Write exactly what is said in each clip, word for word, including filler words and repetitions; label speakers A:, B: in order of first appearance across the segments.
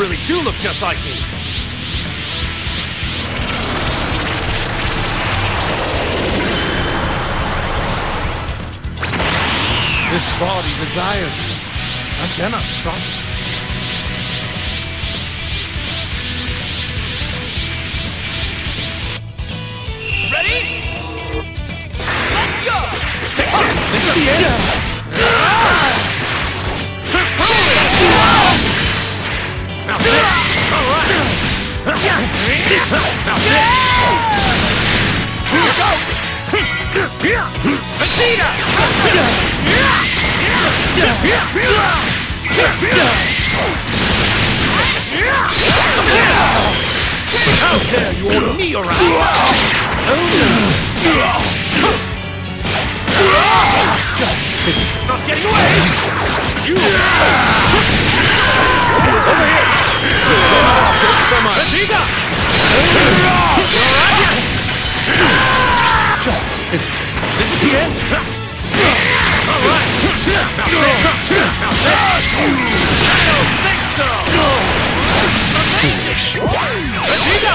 A: really do look just like me.
B: This body desires me. I cannot stop it.
A: Ready? Let's go! This is the end! Now this! Alright! Now this! Here goes! Vegeta! How dare you order me around?
B: Just kidding.
A: Not getting away! You! Over here! Vegeta!
B: Just kidding.
A: This is the end! Alright! Now this! Now this! I don't think so! Amazing! Vegeta!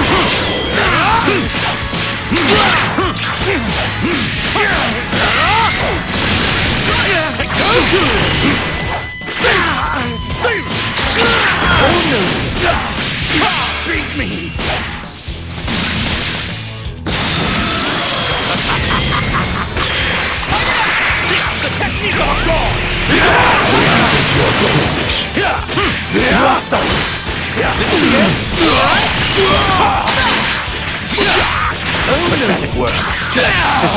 A: Take two! Oh no! Beat me! This is the technique of God!
B: You're foolish.
A: This is the end!
B: Pathetic work. Just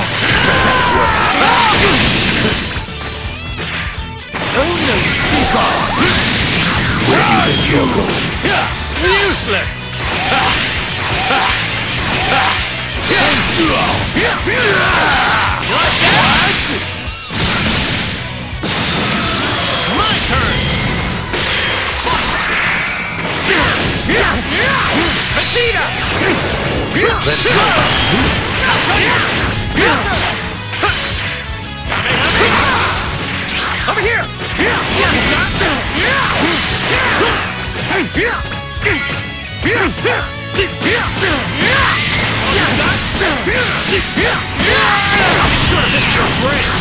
A: Oh no!
B: where you think you're going?
A: Useless! It's my turn! Vegeta!
B: Then how about this?
A: Over here! I'll be sure to miss your brains!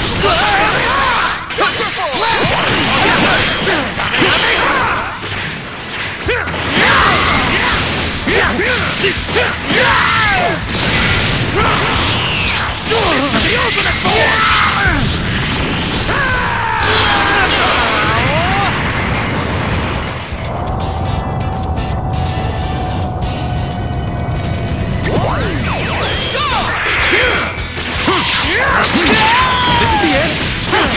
A: This is the ultimate form! This is the end! That's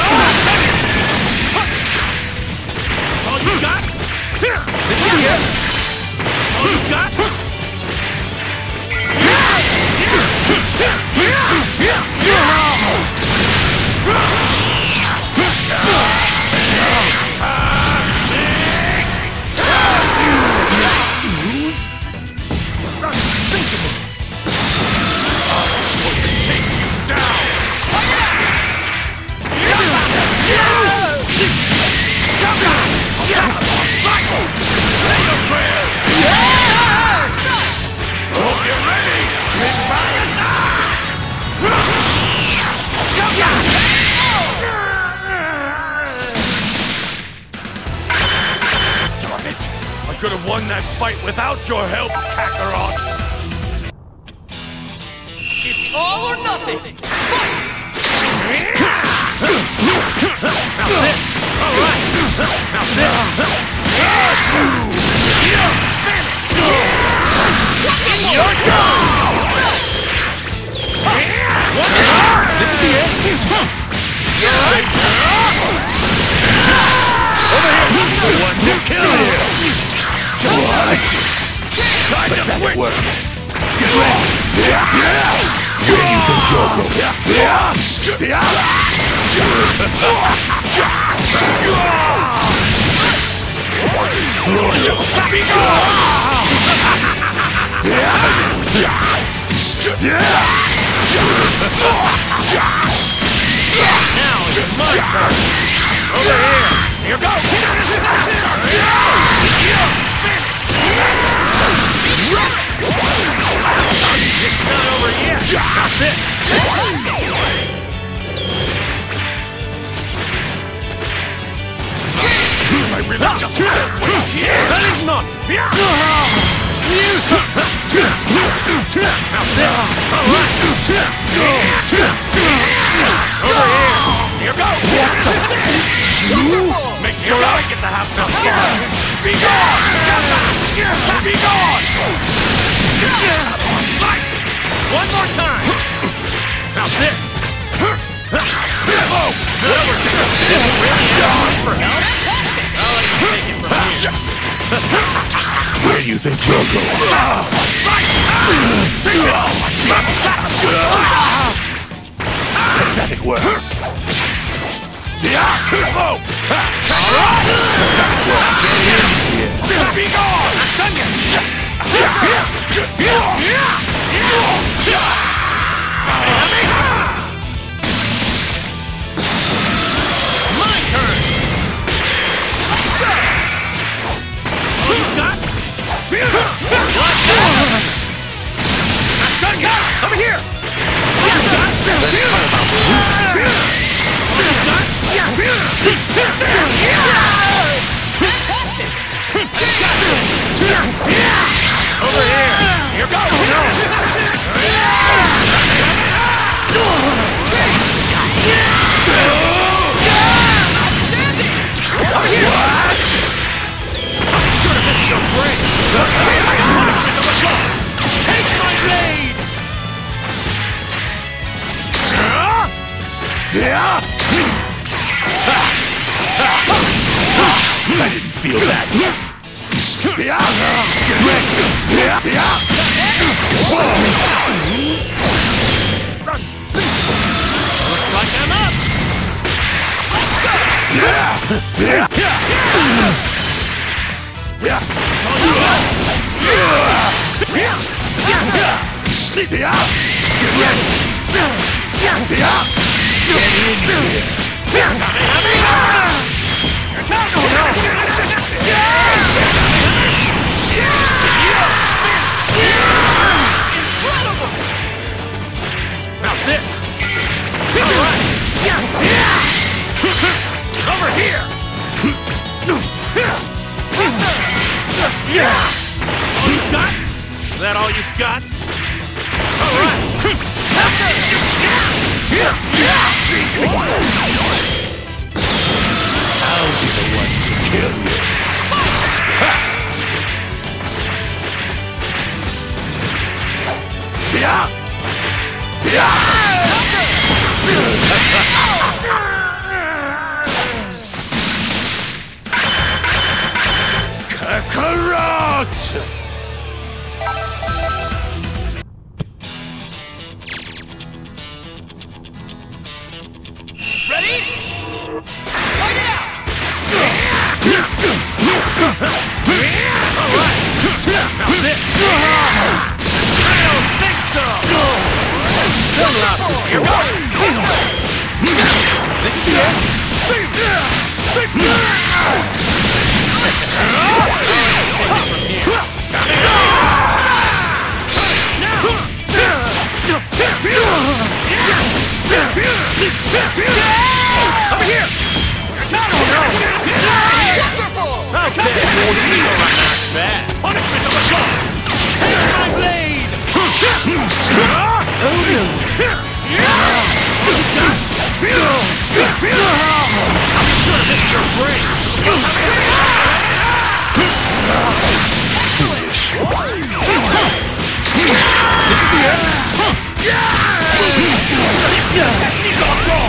A: all you got? This is the end! That's all you got? Unthinkable! I'm going to take you down! Say your prayers! Hope you're ready! Goodbye attack! Darn it! I could have won that fight without your help, Kakarot! It's all or nothing! Fight! Now this! Alright! Now this! Yes! In your turn! This is the end! Over here! The one to kill you!
B: What?
A: Time to switch!
B: Work. Get ready. Where you think you're going? Destroy you.
A: Now it's my turn! Over here! Here goes! It's not over yet! How's this? I really just wait here! That is not! Use her! How's this? Alright! Over here! Here goes! You? Make sure I get to have some fun! Be gone! Be gone! On sight! One more time! How's this? Oh! Now we're just really asking for help? I'll let you take it from here.
B: Where do you think you're going?
A: On sight! Take it! On sight!
B: Pathetic work.
A: Too slow! Alright! Be gone! I'm done yet! It's my turn! Let's go! That's all you got? Like that! I'm done yet! Over here! That's all you got? That's all you got? Fantastic! Over here! Here goes! No! Outstanding! Over here! What? I'm sure this is your brain! Punishment of the gods! Take my blade!
B: I didn't feel that.
A: Looks like I'm up! Let's go! That's all you got! Incredible! How's this? Alright! Over here! That's all you got? Is that all you got? Alright!
B: I'll be the one to kill you. Kakarot!
A: Ready? Fight it out! Alright! How's this? I don't think so! Don't laugh too soon. This is the end! Over here! Wonderful! How can it be not bad? Punishment of the gods! Take my blade! Oh no! I'm sure this is your brain!
B: Foolish.
A: This is the end! Technique gone wrong!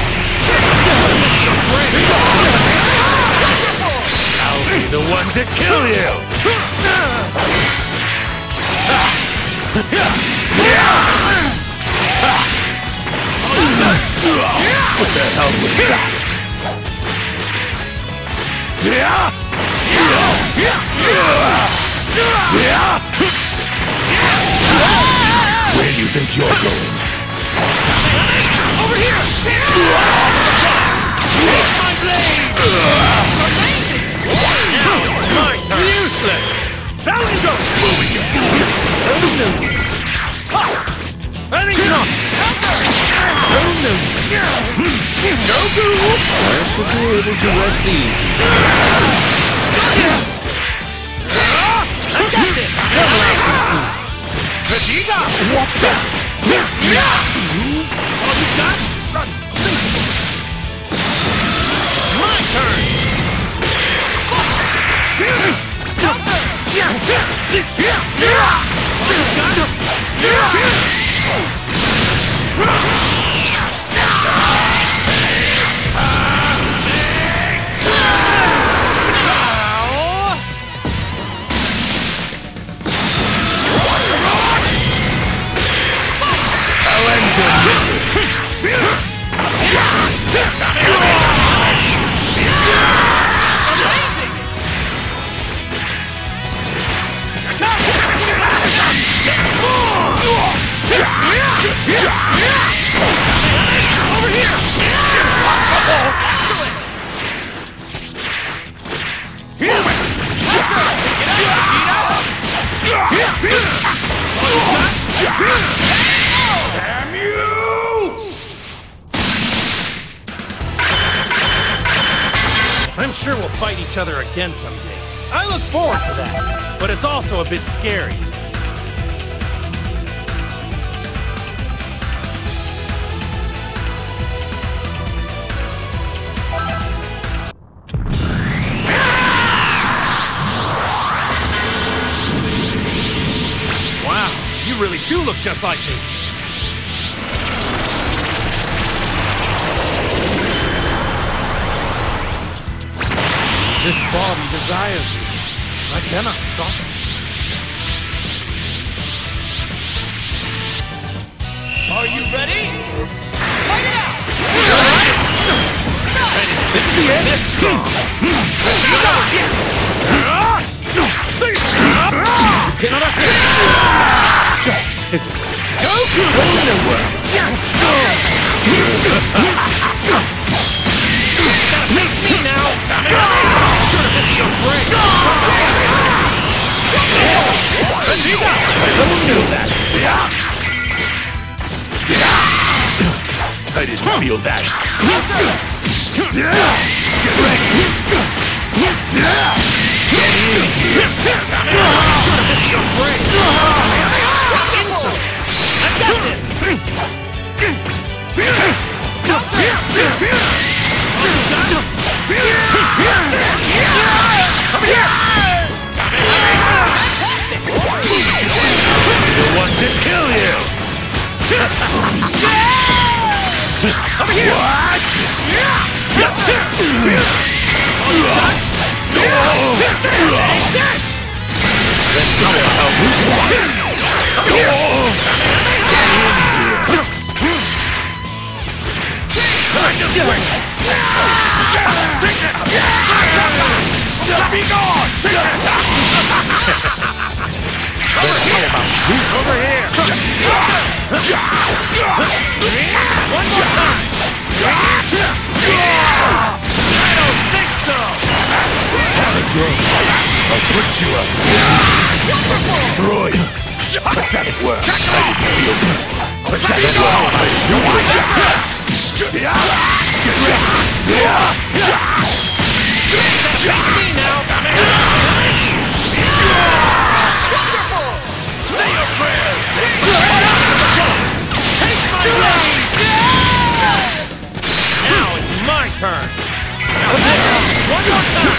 B: I'll be the one to kill you! What the hell was that? Where do you think you're going?
A: Over here! Take my blade! Amazing! Now it's my turn! useless! Down you go! Move it, you fool! Oh no! Ha! I think not! Oh no! Goku!
C: I should be able to rest easy.
A: I got it! Vegeta!
C: What the?
A: That's all you got? It's my turn! Counter! That's all you got? Over here! Impossible! Excellent! Get out, Vegeta! Damn you! I'm sure we'll fight each other again someday. I look forward to that, but it's also a bit scary. Wow, you really do look just like me. This body desires me. I cannot stop it. Are you ready? Fight it out! This is the end. This strong. You cannot escape. Just hit it. Goku! Go nowhere. Gotta face me now. Should have hit your brain. Vegeta! I don't know that.
B: I didn't feel that.
A: Get ready. Should have hit your brain. Insolence. I got this. Come here! Fantastic!
B: The one to kill you.
A: Over here! What? That's all you got? Take this!
B: Then how about who's what?
A: Over here! Time to switch! Take it! Be gone! Take it! Over here! Over here! One more time! I don't think so!
B: Have it your time. I'll put you up. Destroy you. Pathetic work. I didn't feel that. Pathetic work. I do my job. Get
A: Face me now! Wonderful! Say your prayers! Take my blade! Now it's my turn! Now one more time!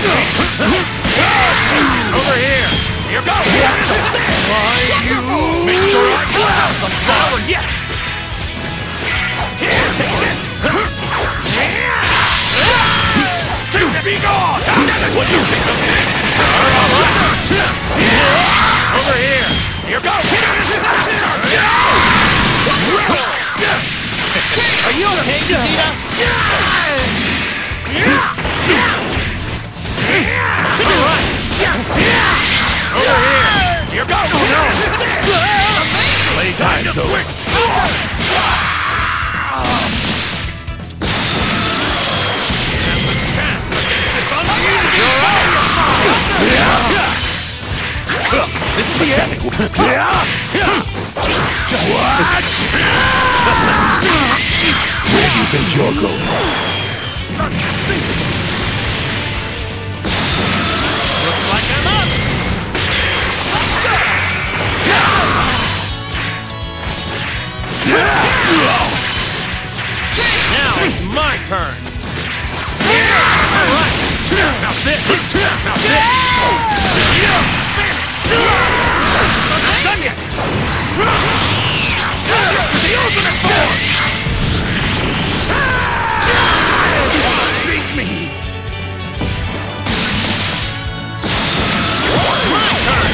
A: Over here! Here goes! Why you? Make sure I can have some power yet! Here, take it! Be gone! What do you think of this? Over here! Here goes! Are you okay, Vegeta? Alright! Over here! Here goes! Playtime's over! Here's a chance against this unbeatable! You're out! This is the end.
B: Where do you think you're going?
A: Looks like I'm up. Let's go. Now it's my turn. All right. Now this. Now this. I'm not done yet. This is the ultimate form. Beat me. It's my turn.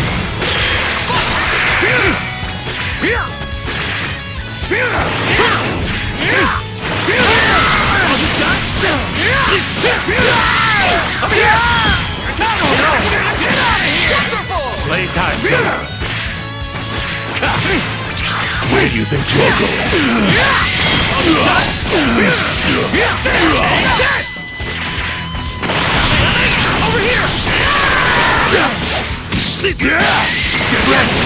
A: Playtime's over.
B: Where do you think you're going?
A: Over here!
B: Get ready!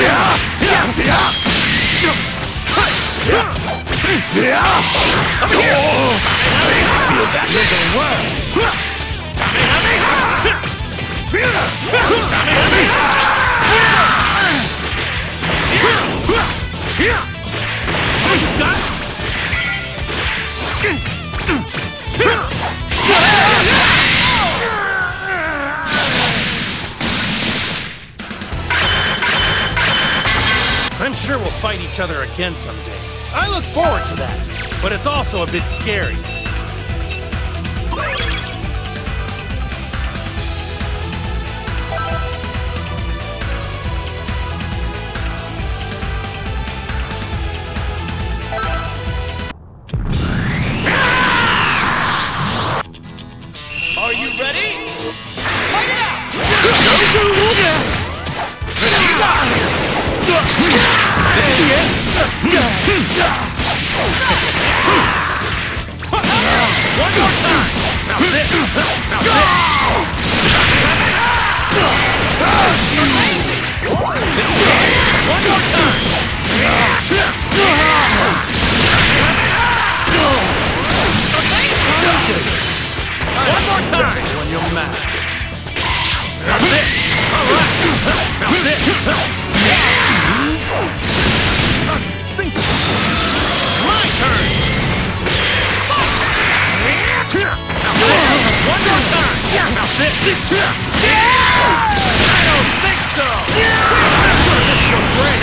A: Over here!
B: Feel that
A: Wiggle well! I'm sure we'll fight each other again someday. I look forward to that, but it's also a bit scary. Are you ready? Fight it out! This is the end! One more time! Now this! Now this! Amazing! This is the end! One more time! Amazing! One more time! When you're mad. Now this! Alright! Now this! It's my turn! Now this! One more time! Now this! I don't think so! I'm sure this will break!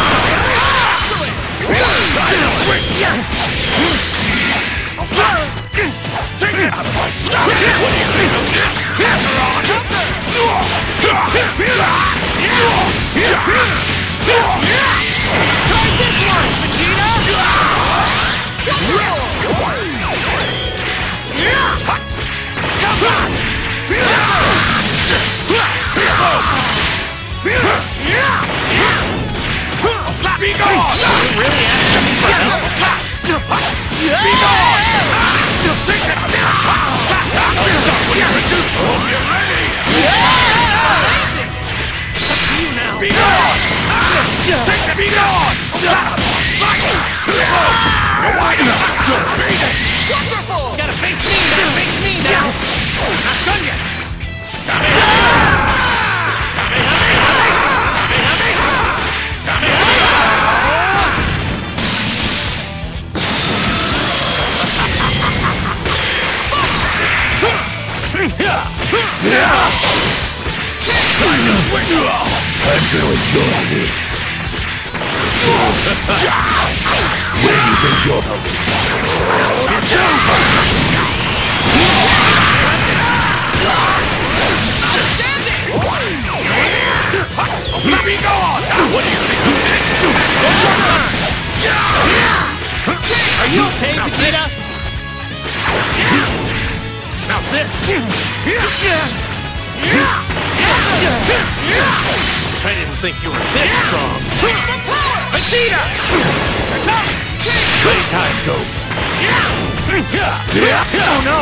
B: Take it out of my stuff! What do you think of this?
A: Try this one, Vegeta! Come on! Be gone! Really asking me for help? Be gone! Take that! Stop when you reduce the hole! Get ready! Amazing! It's up to you now! Be gone! Take that! Be gone! Sight! Too slow! You're wide enough! You'll beat it! Wonderful! You gotta face me now! Face me now! I'm not done yet!
B: I'm gonna enjoy this. Where do you think you're going to start? It's over!
A: Standing!
B: Be gone! What do you think of this?
A: What's your turn? Are you okay, Vegeta? Now this! I didn't think you were this strong. Vegeta!
B: Playtime's over.
A: Oh no!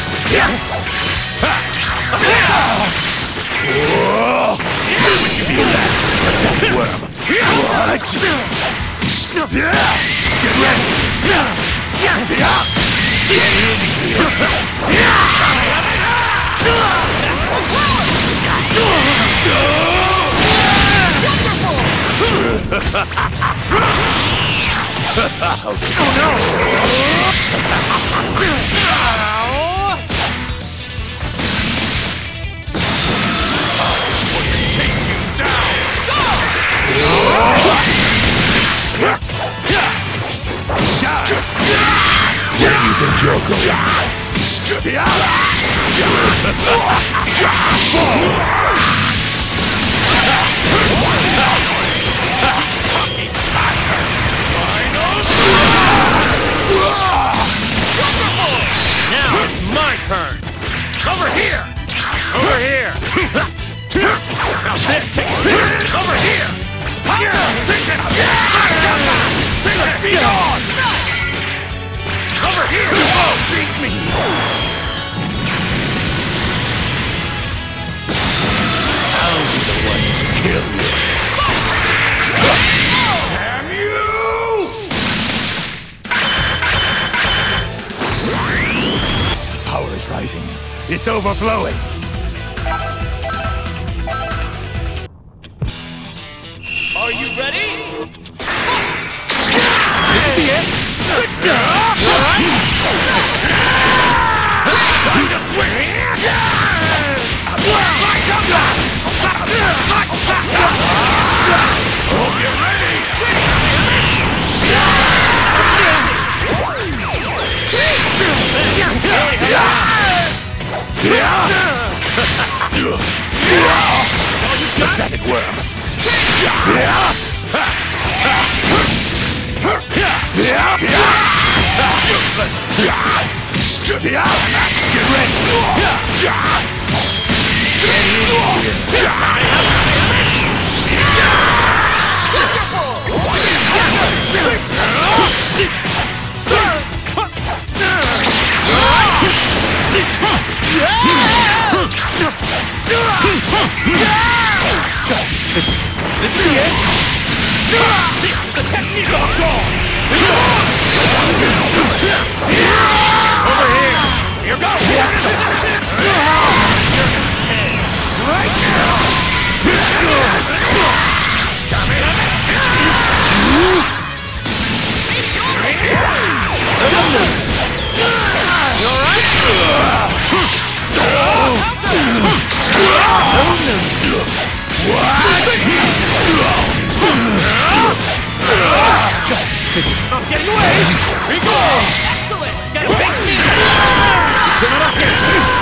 B: Would you feel that? I'll just...
A: Oh no! Take you down!
B: Where do you think you're going?
A: Now it's my turn! Over here! Over here! Now take it! Over here! Take that! Take that! Be gone! Over here! Oh, beat me!
B: I'll be the one to kill you.
A: Damn you!
B: Power is rising. It's overflowing.
A: Are you ready? This is the end! Time to switch! Side comeback! Side comeback! Hope you're ready!
B: Pathetic worm.
A: Useless!
B: Get ready.
A: This is the end! This is the technique of a god! Over here! Here goes! Right now! You alright?
B: Just kidding.
A: Not getting away! Here we go! Excellent! Gotta face me! You're not scared!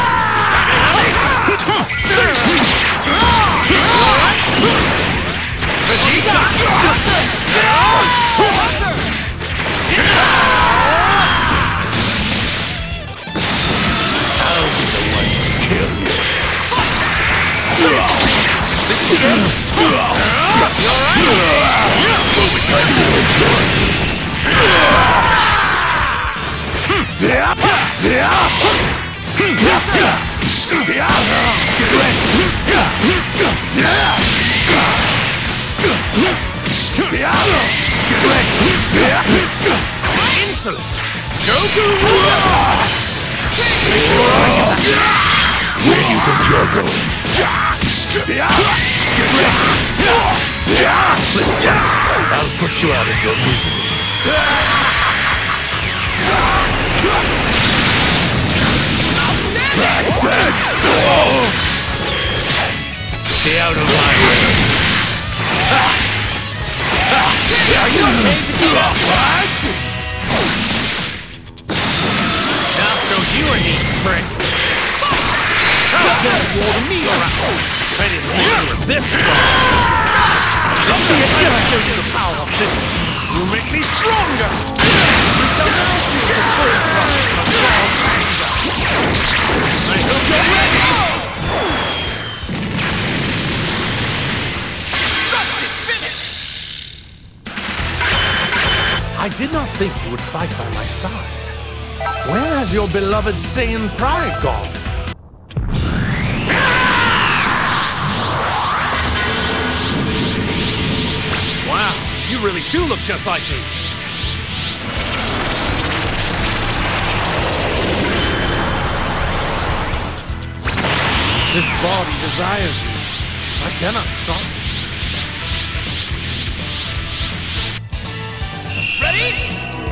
A: Vegeta! Hunter! Hunter!
B: I'll be the one to kill you.
A: This is the end! You alright?
B: I will enjoy this. Get ready.
A: Insolence! Goku!
B: Where do you think you're going? Get ready. I'll put you out of your misery. Bastard! Stay out of my way. Are you okay to do that? What?
A: Now show you a neat trick. How dare you order me around? I didn't think you were this strong. Let me show you the power of this. You make me stronger. We shall now feel the full rush of God's anger. I hope you're ready. Destructive finish. I did not think you would fight by my side. Where has your beloved Saiyan pride gone? Wow, you really do look just like me. This body desires you. I cannot stop it. Ready?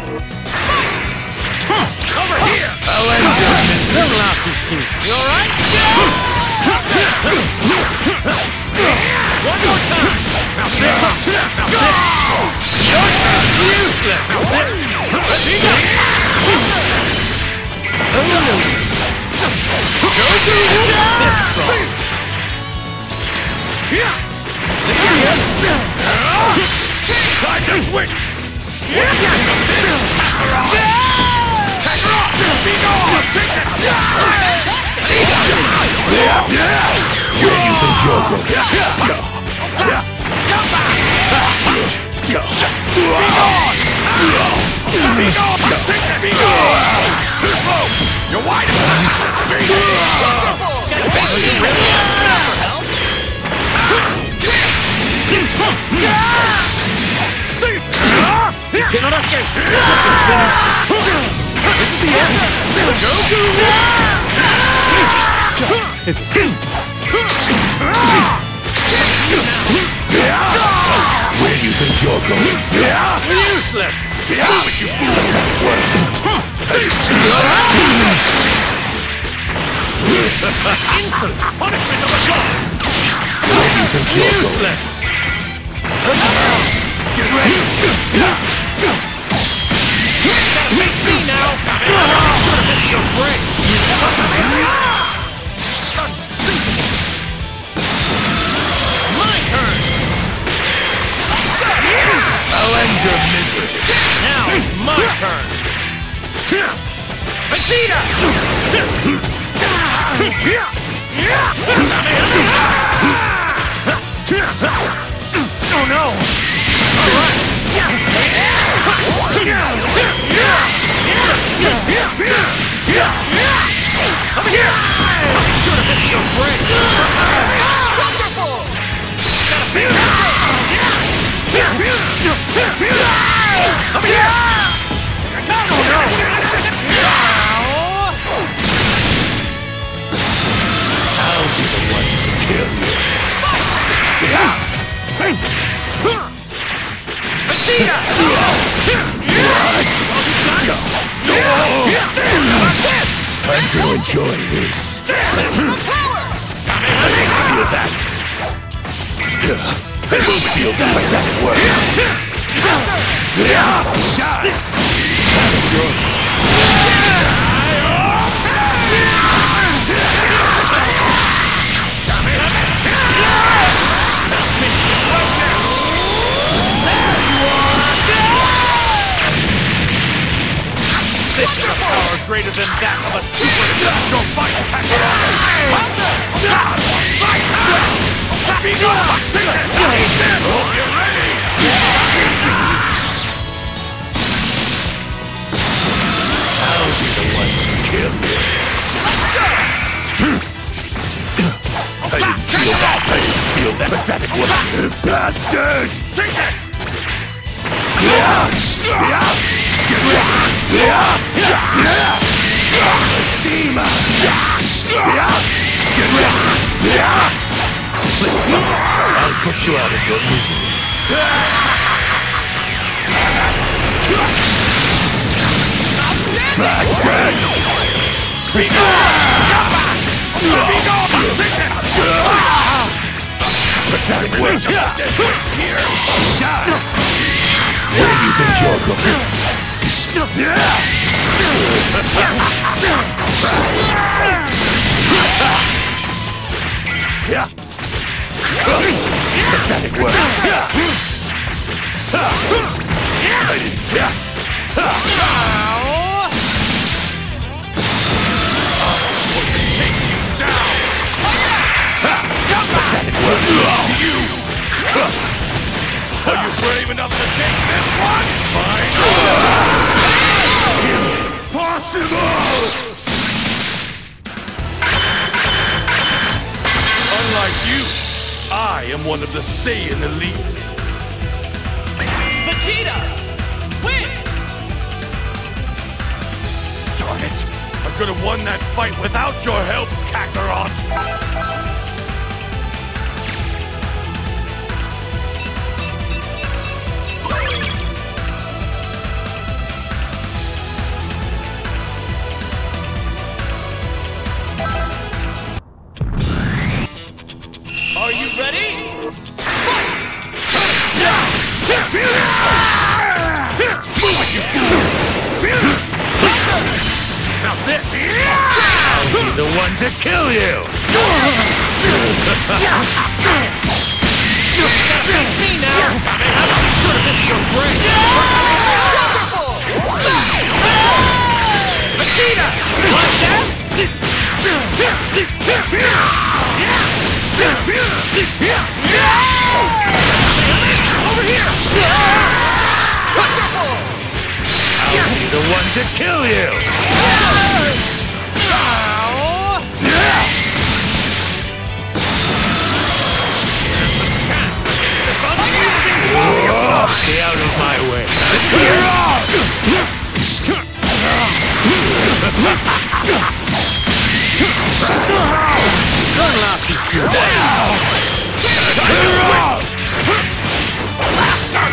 A: Over here! I'll end your misery. Not too soon. You alright? One more time! Now this! Now this! Your turn! Useless! Now this! Let me go! Go to this strong! This is it! Time to switch! Kakarot! Kakarot! Be gone! Take that!
B: Where do you think you're going?
A: Jump back! Be gone! Be gone! Take that! Be gone! Too slow! You're wide open! Be gone! You cannot escape! This is the end! Goku! It's
B: Where do you think you're going?
A: Useless! Move it, you fool! Insolent punishment of the gods!
B: Where do you think you're going?
A: Useless! Get ready! Face me now! Should have been your brain! It's my turn! I'll end your misery! Now it's my turn! Vegeta! Oh no! Alright! Over here! Should have been your brain! Wonderful! Gotta feel it! Over here! Oh no!
B: I'll be the one to kill you.
A: Vegeta!
B: I'm gonna enjoy this. Feel that. Feel that like that at work. Die!
A: This is a power greater than that of a super special fight, Kakarot! Sight! Be gone! Take that! Hope you're ready!
B: I'll be the one to kill you.
A: Let's go!
B: I didn't feel that. I didn't feel that pathetic one. Bastard!
A: Take this!
B: Demon! I'll put you out of your misery. Bastard!
A: Be gone! Be gone! Take that!
B: Pathetic work just dead here. Die! Where do you think you're going? Pathetic work. I didn't...
A: Take you down!
B: Pathetic work.
A: To you! Are you brave enough to take this one? Fine!
B: Impossible!
A: Unlike you, I am one of the Saiyan elite. Vegeta! Win! Darn it! I could have won that fight without your help, Kakarot! Move it, you fool! Now this!
B: I'll be the one to kill you!
A: Face me now! I'll be sure to visit your grave! Vegeta! Like that? Over here! Wonderful!
B: I'll be the one to kill you! Stay out of my way. Let's go!
C: Don't laugh too soon.
A: Blaster!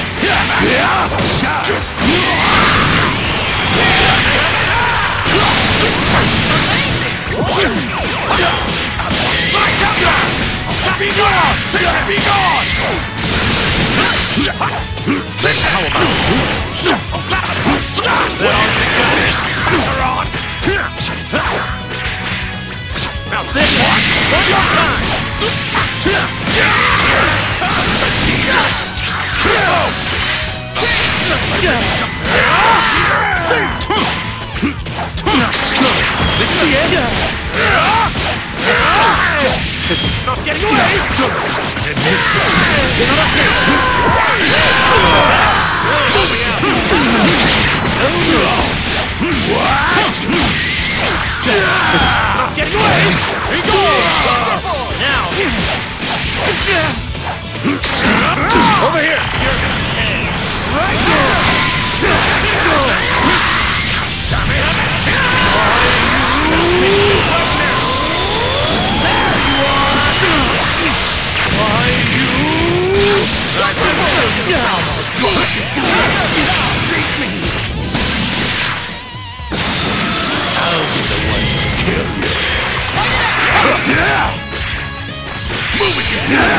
A: Be gone! Be gone!
B: Then how about this?
A: Now this one! One more time!
C: This is the end.
A: Not getting away! Not getting away! Here you go! Now!
B: Over here!
A: Right here!
B: I'll be the one to kill you. Move it, you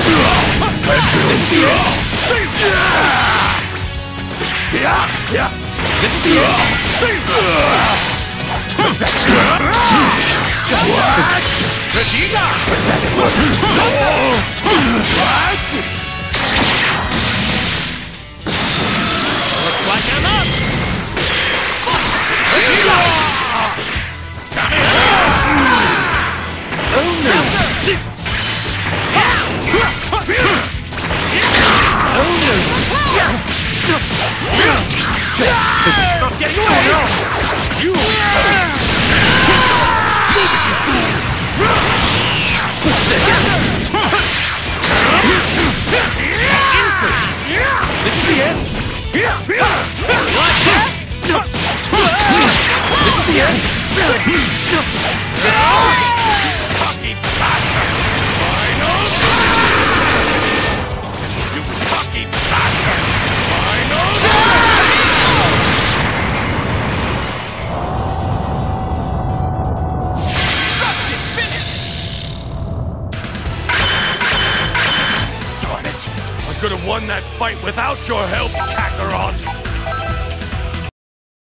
C: This is the end.
A: Vegeta! Looks like I'm up! Vegeta!
C: Oh no. Oh no.
A: Not getting away! You!
C: This is the end.
A: Like that?
C: This is the end.
A: Cocky bastard! Final! You cocky bastard! Final! Destructive finish! Darn it! I could have won that fight without your help, Kakarot!